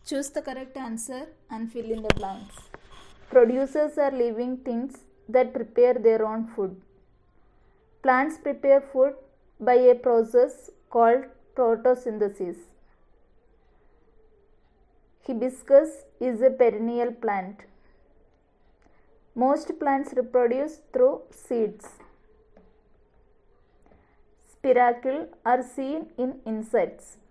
Choose the correct answer and fill in the blanks. Producers are living things that prepare their own food. Plants prepare food by a process called photosynthesis. Hibiscus is a perennial plant. Most plants reproduce through seeds. Spiracle are seen in insects.